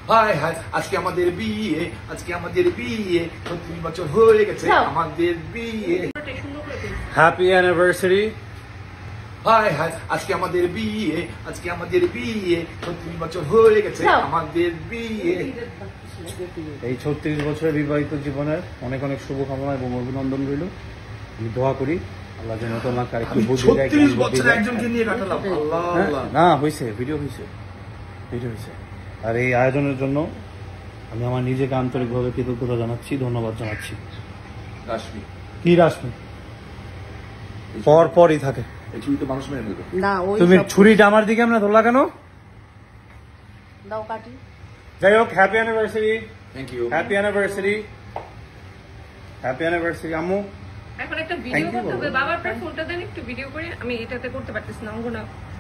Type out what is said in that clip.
হায় হায় আজকে আমাদের বিয়ে, আজকে আমাদের বিয়ে, ৩৬ বছর হয়ে গেছে আমাদের বিয়ে। Happy anniversary. হায় হায় আজকে আমাদের বিয়ে, আজকে আমাদের বিয়ে, ৩৬ বছর হয়ে গেছে আমাদের বিয়ে। এই ৩৬ বছরের বিবাহিত জীবনের অনেক অনেক শুভকামনা এবং অভিনন্দন রইল। আমি দোয়া করি আল্লাহ যেন তোমাকে আরেকটু বুঝিয়ে দেয়। ৩৬ বছর একজনকে নিয়ে কাটালাম। আল্লাহ আল্লাহ। না হয়েছে, ভিডিও হয়েছে। আর এই আয়োজনের জন্য আমি আমার নিজেকে আন্তরিকভাবে কৃতজ্ঞতা জানাচ্ছি, ধন্যবাদ জানাচ্ছি। রাশমি কি রাশমি পরই থাকে। এই ছুরিতে মানুষ মেরে ফেলবে। তুমি ছুরিটা আমার দিকে আমরা ধরলা কেন? দাও কাটি। যাই হোক, happy anniversary. Thank you. Happy anniversary. Happy anniversary আম্মু। এখন একটা ভিডিও করতে হবে। বাবা আপনার ফোনটা দেন, একটু ভিডিও করে। আমি এটাতে করতে পারতেছি না, অঙ্গনা